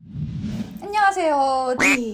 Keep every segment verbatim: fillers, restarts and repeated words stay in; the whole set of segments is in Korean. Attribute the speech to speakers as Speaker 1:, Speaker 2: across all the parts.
Speaker 1: 안녕하세요,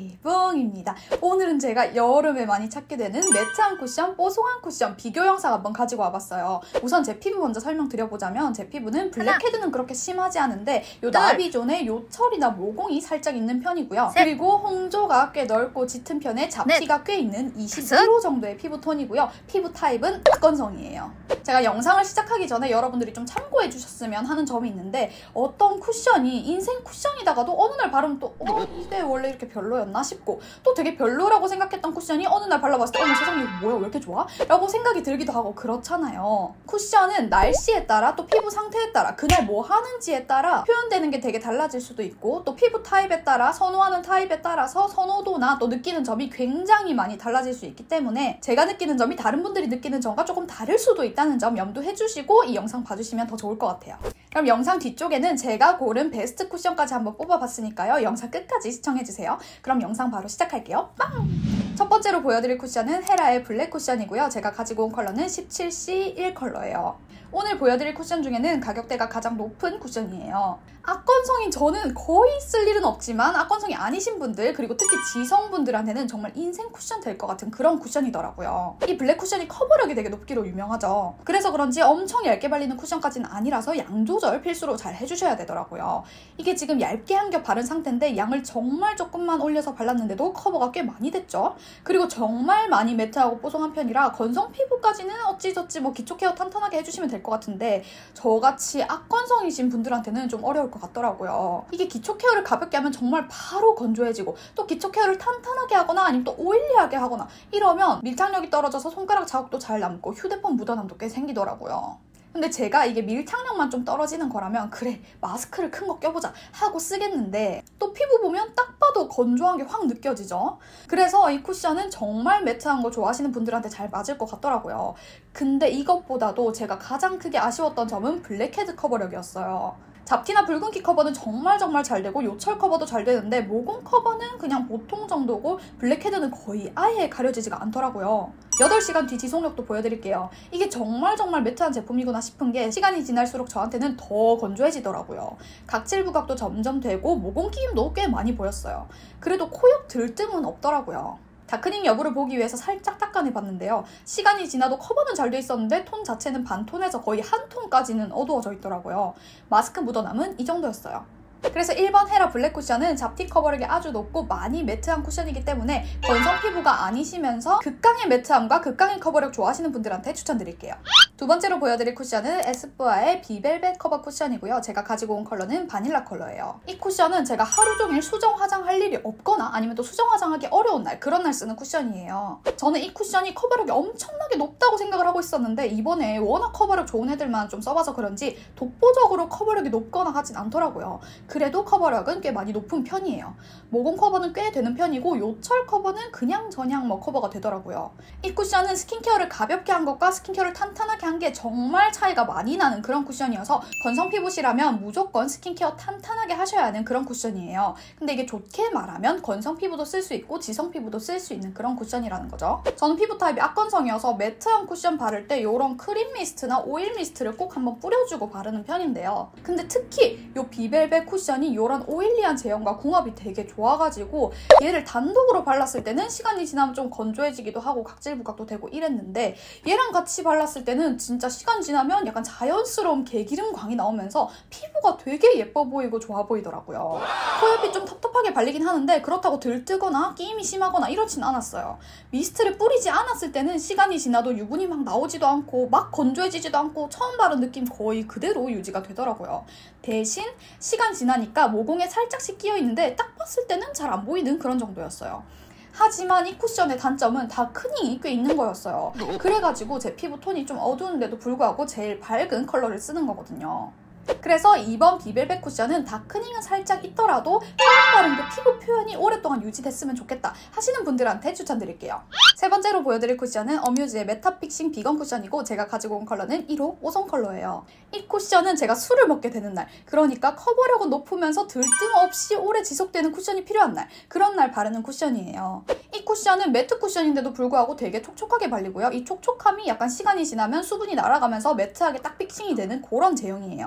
Speaker 1: 지붕입니다. 오늘은 제가 여름에 많이 찾게 되는 매트한 쿠션, 뽀송한 쿠션 비교 영상 한번 가지고 와봤어요. 우선 제 피부 먼저 설명드려보자면 제 피부는 블랙헤드는 그렇게 심하지 않은데 요 나비존에 요철이나 모공이 살짝 있는 편이고요. 셋. 그리고 홍조가 꽤 넓고 짙은 편에 잡티가 넷. 꽤 있는 이십일 호 정도의 피부톤이고요. 피부 타입은 악건성이에요. 제가 영상을 시작하기 전에 여러분들이 좀 참고해주셨으면 하는 점이 있는데 어떤 쿠션이 인생 쿠션이다가도 어느 날 바르면 또 어? 이게 원래 이렇게 별로였나 싶고 또 되게 별로라고 생각했던 쿠션이 어느 날 발라봤을 때 어머 세상에 이거 뭐야 왜 이렇게 좋아? 라고 생각이 들기도 하고 그렇잖아요. 쿠션은 날씨에 따라 또 피부 상태에 따라 그날 뭐 하는지에 따라 표현되는 게 되게 달라질 수도 있고 또 피부 타입에 따라 선호하는 타입에 따라서 선호도나 또 느끼는 점이 굉장히 많이 달라질 수 있기 때문에 제가 느끼는 점이 다른 분들이 느끼는 점과 조금 다를 수도 있다는 점 염두해 주시고 이 영상 봐주시면 더 좋을 것 같아요. 그럼 영상 뒤쪽에는 제가 고른 베스트 쿠션까지 한번 뽑아봤으니까요. 영상 끝까지 시청해주세요. 그럼 영상 바로 시작할게요. 빵! 첫 번째로 보여드릴 쿠션은 헤라의 블랙 쿠션이고요. 제가 가지고 온 컬러는 십칠 씨 일 컬러예요. 오늘 보여드릴 쿠션 중에는 가격대가 가장 높은 쿠션이에요. 악건성인 저는 거의 쓸 일은 없지만 악건성이 아니신 분들 그리고 특히 지성분들한테는 정말 인생 쿠션 될 것 같은 그런 쿠션이더라고요. 이 블랙 쿠션이 커버력이 되게 높기로 유명하죠. 그래서 그런지 엄청 얇게 발리는 쿠션까지는 아니라서 양 조절 필수로 잘 해주셔야 되더라고요. 이게 지금 얇게 한 겹 바른 상태인데 양을 정말 조금만 올려서 발랐는데도 커버가 꽤 많이 됐죠. 그리고 정말 많이 매트하고 뽀송한 편이라 건성 피부까지는 어찌저찌 뭐 기초 케어 탄탄하게 해주시면 될 것 같은데 저같이 악건성이신 분들한테는 좀 어려울 것 같더라고요. 이게 기초 케어를 가볍게 하면 정말 바로 건조해지고 또 기초 케어를 탄탄하게 하거나 아니면 또 오일리하게 하거나 이러면 밀착력이 떨어져서 손가락 자국도 잘 남고 휴대폰 묻어남도 꽤 생기더라고요. 근데 제가 이게 밀착력만 좀 떨어지는 거라면 그래 마스크를 큰 거 껴보자 하고 쓰겠는데 또 피부 보면 딱 봐도 건조한 게 확 느껴지죠. 그래서 이 쿠션은 정말 매트한 거 좋아하시는 분들한테 잘 맞을 것 같더라고요. 근데 이것보다도 제가 가장 크게 아쉬웠던 점은 블랙헤드 커버력이었어요. 잡티나 붉은기 커버는 정말 정말 잘 되고 요철 커버도 잘 되는데 모공 커버는 그냥 보통 정도고 블랙헤드는 거의 아예 가려지지가 않더라고요. 여덟 시간 뒤 지속력도 보여드릴게요. 이게 정말 정말 매트한 제품이구나 싶은 게 시간이 지날수록 저한테는 더 건조해지더라고요. 각질 부각도 점점 되고 모공 끼임도 꽤 많이 보였어요. 그래도 코옆 들뜸은 없더라고요. 다크닝 여부를 보기 위해서 살짝 닦아내봤는데요. 시간이 지나도 커버는 잘 돼 있었는데 톤 자체는 반톤에서 거의 한 톤까지는 어두워져 있더라고요. 마스크 묻어남은 이 정도였어요. 그래서 일 번 헤라 블랙 쿠션은 잡티 커버력이 아주 높고 많이 매트한 쿠션이기 때문에 건성 피부가 아니시면서 극강의 매트함과 극강의 커버력 좋아하시는 분들한테 추천드릴게요. 두 번째로 보여드릴 쿠션은 에스쁘아의 비벨벳 커버 쿠션이고요. 제가 가지고 온 컬러는 바닐라 컬러예요. 이 쿠션은 제가 하루 종일 수정 화장할 일이 없거나 아니면 또 수정 화장하기 어려운 날 그런 날 쓰는 쿠션이에요. 저는 이 쿠션이 커버력이 엄청나게 높다고 생각을 하고 있었는데 이번에 워낙 커버력 좋은 애들만 좀 써봐서 그런지 독보적으로 커버력이 높거나 하진 않더라고요. 그래도 커버력은 꽤 많이 높은 편이에요. 모공 커버는 꽤 되는 편이고 요철 커버는 그냥 저냥 뭐 커버가 되더라고요. 이 쿠션은 스킨케어를 가볍게 한 것과 스킨케어를 탄탄하게 한 게 정말 차이가 많이 나는 그런 쿠션이어서 건성 피부시라면 무조건 스킨케어 탄탄하게 하셔야 하는 그런 쿠션이에요. 근데 이게 좋게 말하면 건성 피부도 쓸 수 있고 지성 피부도 쓸 수 있는 그런 쿠션이라는 거죠. 저는 피부 타입이 악건성이어서 매트한 쿠션 바를 때 이런 크림 미스트나 오일 미스트를 꼭 한번 뿌려주고 바르는 편인데요. 근데 특히 이 비벨벳 쿠션이 이런 오일리한 제형과 궁합이 되게 좋아가지고 얘를 단독으로 발랐을 때는 시간이 지나면 좀 건조해지기도 하고 각질 부각도 되고 이랬는데 얘랑 같이 발랐을 때는 진짜 시간 지나면 약간 자연스러운 개기름광이 나오면서 피부가 되게 예뻐 보이고 좋아 보이더라고요. 코옆이 좀 텁텁하게 발리긴 하는데 그렇다고 들뜨거나 끼임이 심하거나 이렇진 않았어요. 미스트를 뿌리지 않았을 때는 시간이 지나도 유분이 막 나오지도 않고 막 건조해지지도 않고 처음 바른 느낌 거의 그대로 유지가 되더라고요. 대신 시간 지나니까 모공에 살짝씩 끼어있는데 딱 봤을 때는 잘 안 보이는 그런 정도였어요. 하지만 이 쿠션의 단점은 다크닝이 꽤 있는 거였어요. 그래가지고 제 피부 톤이 좀 어두운데도 불구하고 제일 밝은 컬러를 쓰는 거거든요. 그래서 이번 비벨벳 쿠션은 다크닝은 살짝 있더라도 처음 바른 게 피부 표현이 오랫동안 유지됐으면 좋겠다 하시는 분들한테 추천드릴게요. 세 번째로 보여드릴 쿠션은 어뮤즈의 메타픽싱 비건 쿠션이고 제가 가지고 온 컬러는 일 호 오성 컬러예요. 이 쿠션은 제가 술을 먹게 되는 날, 그러니까 커버력은 높으면서 들뜸 없이 오래 지속되는 쿠션이 필요한 날, 그런 날 바르는 쿠션이에요. 이 쿠션은 매트 쿠션인데도 불구하고 되게 촉촉하게 발리고요. 이 촉촉함이 약간 시간이 지나면 수분이 날아가면서 매트하게 딱 픽싱이 되는 그런 제형이에요.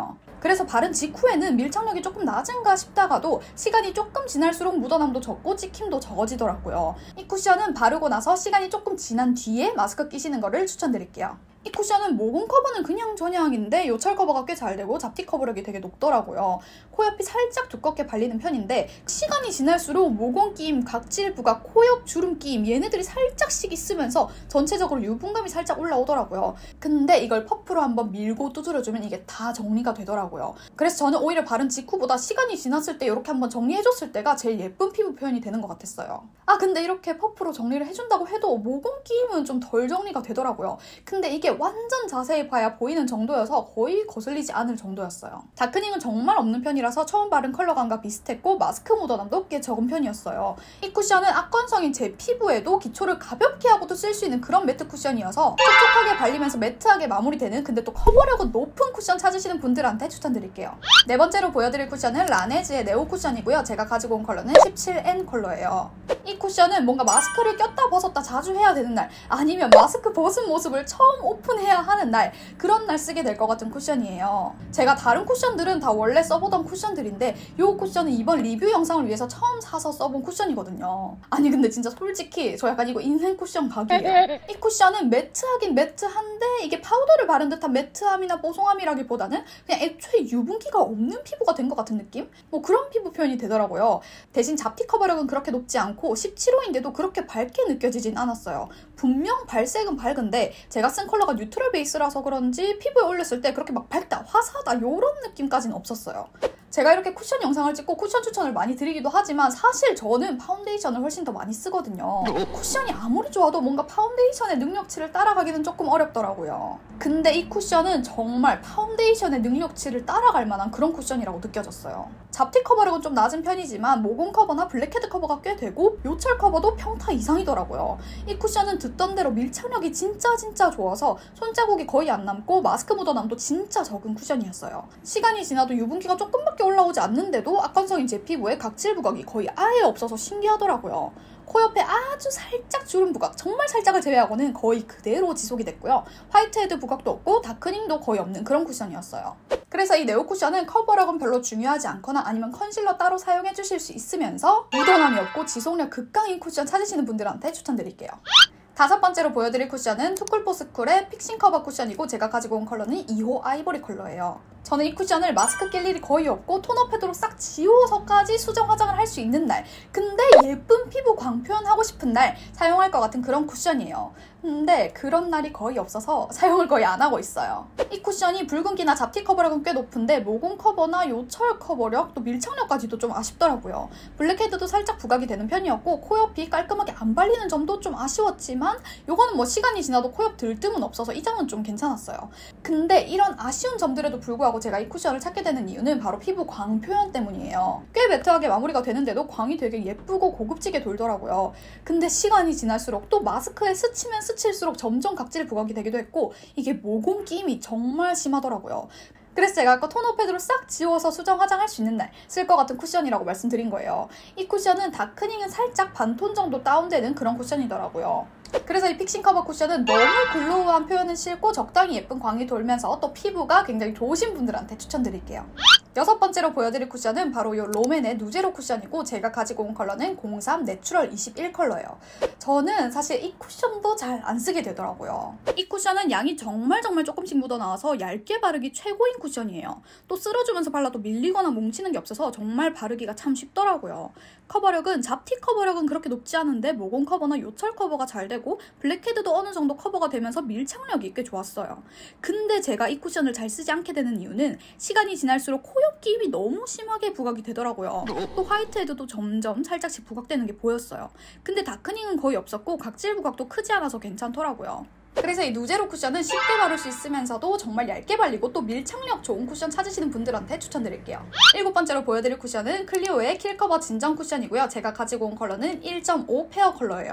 Speaker 1: 그래서 바른 직후에는 밀착력이 조금 낮은가 싶다가도 시간이 조금 지날수록 묻어남도 적고 찍힘도 적어지더라고요. 이 쿠션은 바르고 나서 시간이 조금 지난 뒤에 마스크 끼시는 거를 추천드릴게요. 이 쿠션은 모공 커버는 그냥 저냥인데 요철 커버가 꽤 잘 되고 잡티 커버력이 되게 높더라고요. 코 옆이 살짝 두껍게 발리는 편인데 시간이 지날수록 모공 끼임, 각질 부각, 코 옆 주름 끼임 얘네들이 살짝씩 있으면서 전체적으로 유분감이 살짝 올라오더라고요. 근데 이걸 퍼프로 한번 밀고 두드려주면 이게 다 정리가 되더라고요. 그래서 저는 오히려 바른 직후보다 시간이 지났을 때 이렇게 한번 정리해줬을 때가 제일 예쁜 피부 표현이 되는 것 같았어요. 아 근데 이렇게 퍼프로 정리를 해준다고 해도 모공 끼임은 좀 덜 정리가 되더라고요. 근데 이게 완전 자세히 봐야 보이는 정도여서 거의 거슬리지 않을 정도였어요. 다크닝은 정말 없는 편이라서 처음 바른 컬러감과 비슷했고 마스크 묻어남도 꽤 적은 편이었어요. 이 쿠션은 악건성인 제 피부에도 기초를 가볍게 하고도 쓸 수 있는 그런 매트 쿠션이어서 촉촉하게 발리면서 매트하게 마무리되는 근데 또 커버력은 높은 쿠션 찾으시는 분들한테 추천드릴게요. 네 번째로 보여드릴 쿠션은 라네즈의 네오 쿠션이고요. 제가 가지고 온 컬러는 십칠 엔 컬러예요. 이 쿠션은 뭔가 마스크를 꼈다 벗었다 자주 해야 되는 날 아니면 마스크 벗은 모습을 처음 오픈해야 하는 날 그런 날 쓰게 될 것 같은 쿠션이에요. 제가 다른 쿠션들은 다 원래 써보던 쿠션들인데 이 쿠션은 이번 리뷰 영상을 위해서 처음 사서 써본 쿠션이거든요. 아니 근데 진짜 솔직히 저 약간 이거 인생 쿠션 각이에요. 이 쿠션은 매트하긴 매트한데 이게 파우더를 바른 듯한 매트함이나 뽀송함이라기보다는 그냥 애초에 유분기가 없는 피부가 된 것 같은 느낌? 뭐 그런 피부 표현이 되더라고요. 대신 잡티 커버력은 그렇게 높지 않고 십칠 호인데도 그렇게 밝게 느껴지진 않았어요. 분명 발색은 밝은데 제가 쓴 컬러가 뉴트럴 베이스라서 그런지 피부에 올렸을 때 그렇게 막 밝다, 화사하다 이런 느낌까지는 없었어요. 제가 이렇게 쿠션 영상을 찍고 쿠션 추천을 많이 드리기도 하지만 사실 저는 파운데이션을 훨씬 더 많이 쓰거든요. 쿠션이 아무리 좋아도 뭔가 파운데이션의 능력치를 따라가기는 조금 어렵더라고요. 근데 이 쿠션은 정말 파운데이션의 능력치를 따라갈 만한 그런 쿠션이라고 느껴졌어요. 잡티 커버력은 좀 낮은 편이지만 모공 커버나 블랙헤드 커버가 꽤 되고 요철 커버도 평타 이상이더라고요. 이 쿠션은 듣던 대로 밀착력이 진짜 진짜 좋아서 손자국이 거의 안 남고 마스크 묻어남도 진짜 적은 쿠션이었어요. 시간이 지나도 유분기가 조금밖에 올라오지 않는데도 악건성인 제 피부에 각질 부각이 거의 아예 없어서 신기하더라고요. 코 옆에 아주 살짝 주름 부각, 정말 살짝을 제외하고는 거의 그대로 지속이 됐고요. 화이트헤드 부각도 없고 다크닝도 거의 없는 그런 쿠션이었어요. 그래서 이 네오 쿠션은 커버력은 별로 중요하지 않거나 아니면 컨실러 따로 사용해 주실 수 있으면서 묻어남이 없고 지속력 극강인 쿠션 찾으시는 분들한테 추천드릴게요. 다섯 번째로 보여드릴 쿠션은 투쿨포스쿨의 픽싱 커버 쿠션이고 제가 가지고 온 컬러는 이 호 아이보리 컬러예요. 저는 이 쿠션을 마스크 낄 일이 거의 없고 톤업 패드로 싹 지워서까지 수정 화장을 할 수 있는 날 근데 예쁜 피부 광표현 하고 싶은 날 사용할 것 같은 그런 쿠션이에요. 근데 그런 날이 거의 없어서 사용을 거의 안 하고 있어요. 이 쿠션이 붉은기나 잡티 커버력은 꽤 높은데 모공 커버나 요철 커버력 또 밀착력까지도 좀 아쉽더라고요. 블랙헤드도 살짝 부각이 되는 편이었고 코옆이 깔끔하게 안 발리는 점도 좀 아쉬웠지만 요거는 뭐 시간이 지나도 코옆 들뜸은 없어서 이 점은 좀 괜찮았어요. 근데 이런 아쉬운 점들에도 불구하고 제가 이 쿠션을 찾게 되는 이유는 바로 피부 광 표현 때문이에요. 꽤 매트하게 마무리가 되는데도 광이 되게 예쁘고 고급지게 돌더라고요. 근데 시간이 지날수록 또 마스크에 스치면 스칠수록 점점 각질 부각이 되기도 했고 이게 모공 끼임이 정말 심하더라고요. 그래서 제가 아까 톤업 패드로 싹 지워서 수정 화장할 수 있는 날 쓸 것 같은 쿠션이라고 말씀드린 거예요. 이 쿠션은 다크닝은 살짝 반톤 정도 다운되는 그런 쿠션이더라고요. 그래서 이 픽싱 커버 쿠션은 너무 글로우한 표현은 싫고 적당히 예쁜 광이 돌면서 또 피부가 굉장히 좋으신 분들한테 추천드릴게요. 여섯 번째로 보여드릴 쿠션은 바로 이 롬앤의 누제로 쿠션이고 제가 가지고 온 컬러는 공삼 내추럴 이십일 컬러예요. 저는 사실 이 쿠션도 잘 안 쓰게 되더라고요. 이 쿠션은 양이 정말 정말 조금씩 묻어나와서 얇게 바르기 최고인 쿠션이에요. 또 쓸어주면서 발라도 밀리거나 뭉치는 게 없어서 정말 바르기가 참 쉽더라고요. 커버력은 잡티 커버력은 그렇게 높지 않은데 모공 커버나 요철 커버가 잘 되고 블랙헤드도 어느 정도 커버가 되면서 밀착력이 꽤 좋았어요. 근데 제가 이 쿠션을 잘 쓰지 않게 되는 이유는 시간이 지날수록 코옆 끼임이 너무 심하게 부각이 되더라고요. 또 화이트헤드도 점점 살짝씩 부각되는 게 보였어요. 근데 다크닝은 거의 없었고 각질 부각도 크지 않아서 괜찮더라고요. 그래서 이 누제로 쿠션은 쉽게 바를 수 있으면서도 정말 얇게 발리고 또 밀착력 좋은 쿠션 찾으시는 분들한테 추천드릴게요. 일곱 번째로 보여드릴 쿠션은 클리오의 킬커버 진정 쿠션이고요. 제가 가지고 온 컬러는 일 점 오 페어 컬러예요.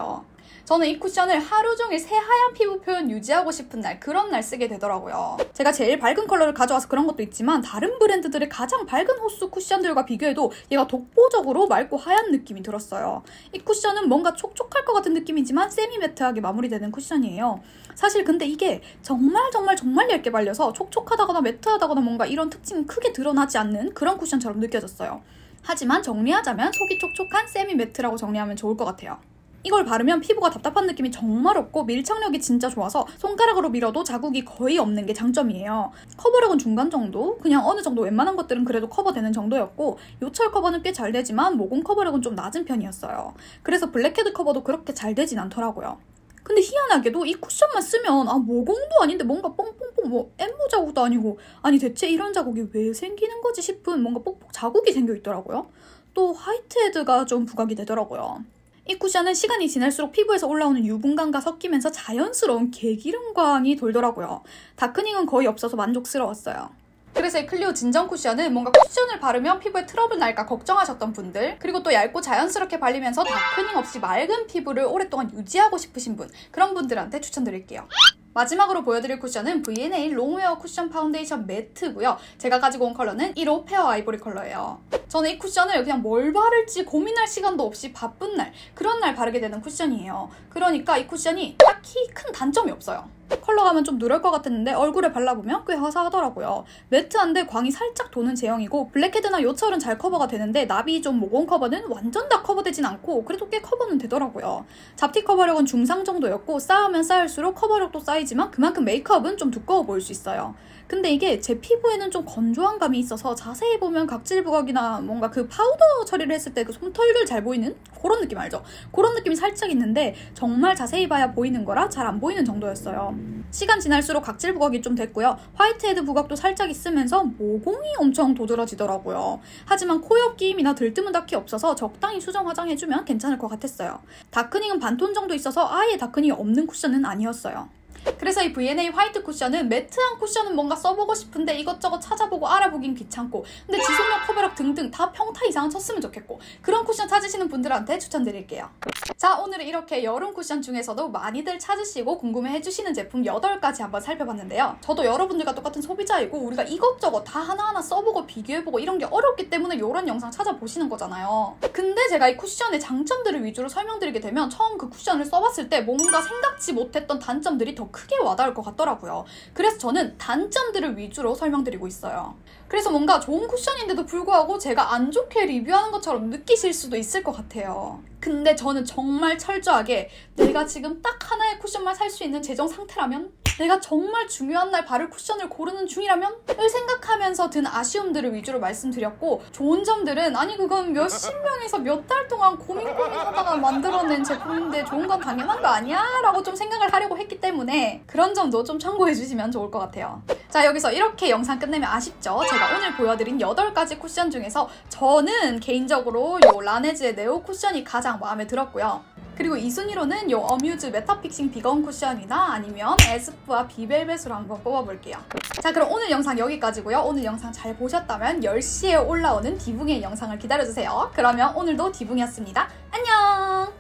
Speaker 1: 저는 이 쿠션을 하루 종일 새하얀 피부 표현 유지하고 싶은 날, 그런 날 쓰게 되더라고요. 제가 제일 밝은 컬러를 가져와서 그런 것도 있지만 다른 브랜드들의 가장 밝은 호수 쿠션들과 비교해도 얘가 독보적으로 맑고 하얀 느낌이 들었어요. 이 쿠션은 뭔가 촉촉할 것 같은 느낌이지만 세미 매트하게 마무리되는 쿠션이에요. 사실 근데 이게 정말 정말 정말 얇게 발려서 촉촉하다거나 매트하다거나 뭔가 이런 특징이 크게 드러나지 않는 그런 쿠션처럼 느껴졌어요. 하지만 정리하자면 속이 촉촉한 세미 매트라고 정리하면 좋을 것 같아요. 이걸 바르면 피부가 답답한 느낌이 정말 없고 밀착력이 진짜 좋아서 손가락으로 밀어도 자국이 거의 없는 게 장점이에요. 커버력은 중간 정도? 그냥 어느 정도 웬만한 것들은 그래도 커버되는 정도였고 요철 커버는 꽤 잘 되지만 모공 커버력은 좀 낮은 편이었어요. 그래서 블랙헤드 커버도 그렇게 잘 되진 않더라고요. 근데 희한하게도 이 쿠션만 쓰면 아 모공도 아닌데 뭔가 뽕뽕뽕 뭐 엠모 자국도 아니고 아니 대체 이런 자국이 왜 생기는 거지 싶은 뭔가 뽁뽁 자국이 생겨 있더라고요. 또 화이트헤드가 좀 부각이 되더라고요. 이 쿠션은 시간이 지날수록 피부에서 올라오는 유분감과 섞이면서 자연스러운 개기름광이 돌더라고요. 다크닝은 거의 없어서 만족스러웠어요. 그래서 이 클리오 진정 쿠션은 뭔가 쿠션을 바르면 피부에 트러블 날까 걱정하셨던 분들, 그리고 또 얇고 자연스럽게 발리면서 다크닝 없이 맑은 피부를 오랫동안 유지하고 싶으신 분, 그런 분들한테 추천드릴게요. 마지막으로 보여드릴 쿠션은 브이엔에이 롱웨어 쿠션 파운데이션 매트고요. 제가 가지고 온 컬러는 일호 페어 아이보리 컬러예요. 저는 이 쿠션을 그냥 뭘 바를지 고민할 시간도 없이 바쁜 날, 그런 날 바르게 되는 쿠션이에요. 그러니까 이 쿠션이 딱히 큰 단점이 없어요. 컬러감은 좀 누럴 것 같았는데 얼굴에 발라보면 꽤 화사하더라고요. 매트한데 광이 살짝 도는 제형이고 블랙헤드나 요철은 잘 커버가 되는데 나비 좀 모공 커버는 완전 다 커버되진 않고 그래도 꽤 커버는 되더라고요. 잡티 커버력은 중상 정도였고 쌓으면 쌓일수록 커버력도 쌓이지만 그만큼 메이크업은 좀 두꺼워 보일 수 있어요. 근데 이게 제 피부에는 좀 건조한 감이 있어서 자세히 보면 각질 부각이나 뭔가 그 파우더 처리를 했을 때 그 솜털들 잘 보이는 그런 느낌 알죠? 그런 느낌이 살짝 있는데 정말 자세히 봐야 보이는 거라 잘 안 보이는 정도였어요. 시간 지날수록 각질 부각이 좀 됐고요. 화이트헤드 부각도 살짝 있으면서 모공이 엄청 도드라지더라고요. 하지만 코 옆 끼임이나 들뜸은 딱히 없어서 적당히 수정 화장해주면 괜찮을 것 같았어요. 다크닝은 반톤 정도 있어서 아예 다크닝이 없는 쿠션은 아니었어요. 그래서 이 브이엔에이 화이트 쿠션은 매트한 쿠션은 뭔가 써보고 싶은데 이것저것 찾아보고 알아보긴 귀찮고 근데 지속력, 커버력 등등 다 평타 이상은 쳤으면 좋겠고 그런 쿠션 찾으시는 분들한테 추천드릴게요. 자, 오늘은 이렇게 여름 쿠션 중에서도 많이들 찾으시고 궁금해해주시는 제품 여덟 가지 한번 살펴봤는데요. 저도 여러분들과 똑같은 소비자이고 우리가 이것저것 다 하나하나 써보고 비교해보고 이런 게 어렵기 때문에 이런 영상 찾아보시는 거잖아요. 근데 제가 이 쿠션의 장점들을 위주로 설명드리게 되면 처음 그 쿠션을 써봤을 때 뭔가 생각지 못했던 단점들이 더 크게 와닿을 것 같더라고요. 그래서 저는 단점들을 위주로 설명드리고 있어요. 그래서 뭔가 좋은 쿠션인데도 불구하고 제가 안 좋게 리뷰하는 것처럼 느끼실 수도 있을 것 같아요. 근데 저는 정말 철저하게 내가 지금 딱 하나의 쿠션만 살 수 있는 재정 상태라면, 내가 정말 중요한 날 바를 쿠션을 고르는 중이라면 을 생각하면서 든 아쉬움들을 위주로 말씀드렸고 좋은 점들은 아니 그건 몇십 명에서 몇 달 동안 고민 고민하다가 만들어낸 제품인데 좋은 건 당연한 거 아니야? 라고 좀 생각을 하려고 했기 때문에 그런 점도 좀 참고해 주시면 좋을 것 같아요. 자, 여기서 이렇게 영상 끝내면 아쉽죠? 제가 오늘 보여드린 여덟 가지 쿠션 중에서 저는 개인적으로 요 라네즈의 네오 쿠션이 가장 마음에 들었고요. 그리고 이 순위로는 요 어뮤즈 메타픽싱 비건 쿠션이나 아니면 에스쁘아 비벨벳으로 한번 뽑아볼게요. 자, 그럼 오늘 영상 여기까지고요. 오늘 영상 잘 보셨다면 열 시에 올라오는 디붕의 영상을 기다려주세요. 그러면 오늘도 디붕이었습니다. 안녕!